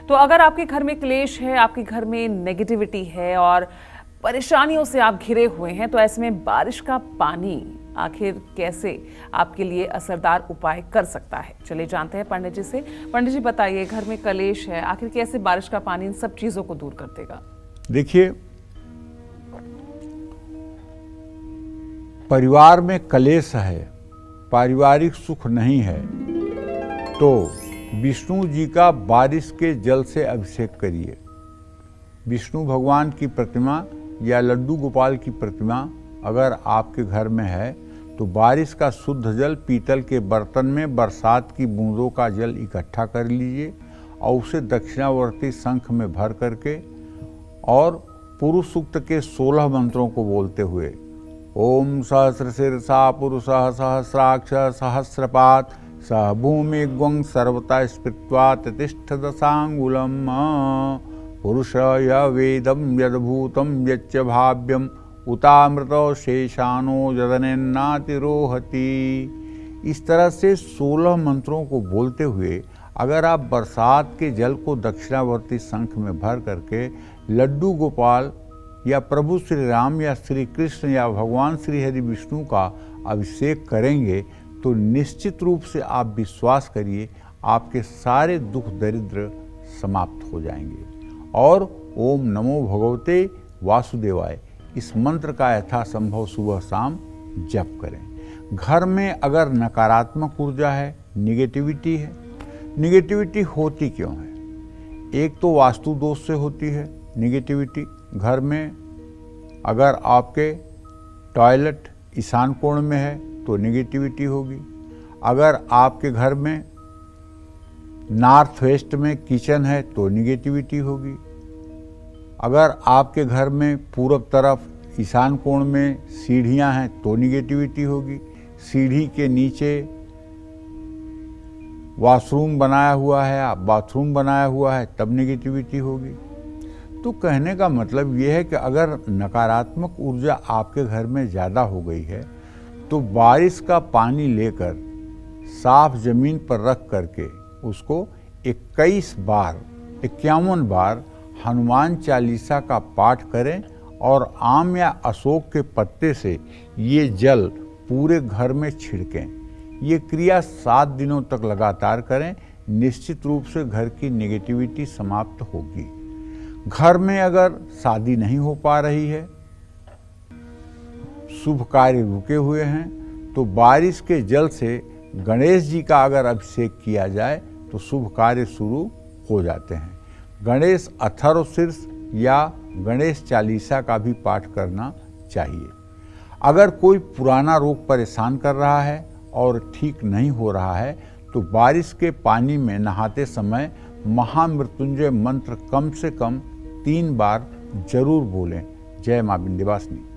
तो अगर आपके घर में क्लेश है, आपके घर में नेगेटिविटी है और परेशानियों से आप घिरे हुए हैं, तो ऐसे में बारिश का पानी आखिर कैसे आपके लिए असरदार उपाय कर सकता है, चलिए जानते हैं पंडित जी से। पंडित जी बताइए, घर में कलेश है, आखिर कैसे बारिश का पानी इन सब चीजों को दूर कर देगा? देखिए, परिवार में कलेश है, पारिवारिक सुख नहीं है, तो विष्णु जी का बारिश के जल से अभिषेक करिए। विष्णु भगवान की प्रतिमा या लड्डू गोपाल की प्रतिमा अगर आपके घर में है तो बारिश का शुद्ध जल पीतल के बर्तन में बरसात की बूंदों का जल इकट्ठा कर लीजिए और उसे दक्षिणावर्ती शंख में भर करके और पुरुष सूक्त के 16 मंत्रों को बोलते हुए ओम सहस्रशीर्षा पुरुषः सहस्राक्ष सहस्रपात स भूमि ग्वं सर्वता स्पृत्वा ततिष्ठ दशांगुलम पुरुष य वेदम यद्भूतम यच्च भाव्यम उतामृतो शेषानो यदनेन्नातिरोहति। इस तरह से 16 मंत्रों को बोलते हुए अगर आप बरसात के जल को दक्षिणावर्ती शंख में भर करके लड्डू गोपाल या प्रभु श्री राम या श्री कृष्ण या भगवान श्री हरि विष्णु का अभिषेक करेंगे तो निश्चित रूप से आप विश्वास करिए आपके सारे दुख दरिद्र समाप्त हो जाएंगे। और ओम नमो भगवते वासुदेवाय इस मंत्र का यथासंभव सुबह शाम जप करें। घर में अगर नकारात्मक ऊर्जा है, निगेटिविटी है, निगेटिविटी होती क्यों है? एक तो वास्तु दोष से होती है निगेटिविटी। घर में अगर आपके टॉयलेट ईशान कोण में है तो निगेटिविटी होगी। अगर आपके घर में नॉर्थ वेस्ट में किचन है तो निगेटिविटी होगी। अगर आपके घर में पूरब तरफ ईशान कोण में सीढ़ियां हैं तो निगेटिविटी होगी। सीढ़ी के नीचे वॉशरूम बनाया हुआ है, बाथरूम बनाया हुआ है, तब निगेटिविटी होगी। तो कहने का मतलब यह है कि अगर नकारात्मक ऊर्जा आपके घर में ज़्यादा हो गई है तो बारिश का पानी लेकर साफ जमीन पर रख करके उसको 51 बार हनुमान चालीसा का पाठ करें और आम या अशोक के पत्ते से ये जल पूरे घर में छिड़कें। ये क्रिया 7 दिनों तक लगातार करें, निश्चित रूप से घर की नेगेटिविटी समाप्त होगी। घर में अगर शादी नहीं हो पा रही है, शुभ कार्य रुके हुए हैं, तो बारिश के जल से गणेश जी का अगर अभिषेक किया जाए तो शुभ कार्य शुरू हो जाते हैं। गणेश अथर्वशीर्ष या गणेश चालीसा का भी पाठ करना चाहिए। अगर कोई पुराना रोग परेशान कर रहा है और ठीक नहीं हो रहा है तो बारिश के पानी में नहाते समय महामृत्युंजय मंत्र कम से कम 3 बार जरूर बोलें। जय मां विंध्यवासिनी।